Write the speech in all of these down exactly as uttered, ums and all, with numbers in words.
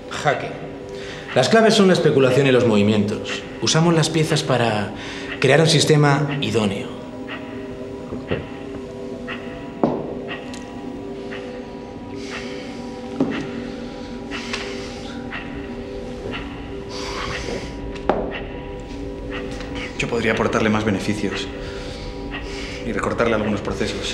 Jaque. Las claves son la especulación y los movimientos. Usamos las piezas para crear un sistema idóneo. Yo podría aportarle más beneficios y recortarle algunos procesos.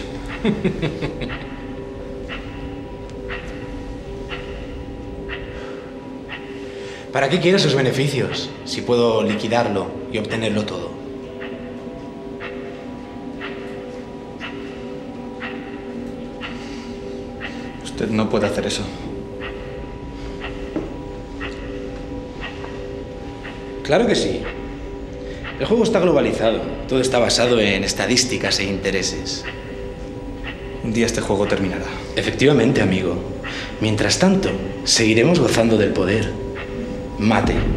¿Para qué quiero esos beneficios si puedo liquidarlo y obtenerlo todo? Usted no puede hacer eso. Claro que sí. El juego está globalizado. Todo está basado en estadísticas e intereses. Un día este juego terminará. Efectivamente, amigo. Mientras tanto, seguiremos gozando del poder. Mate.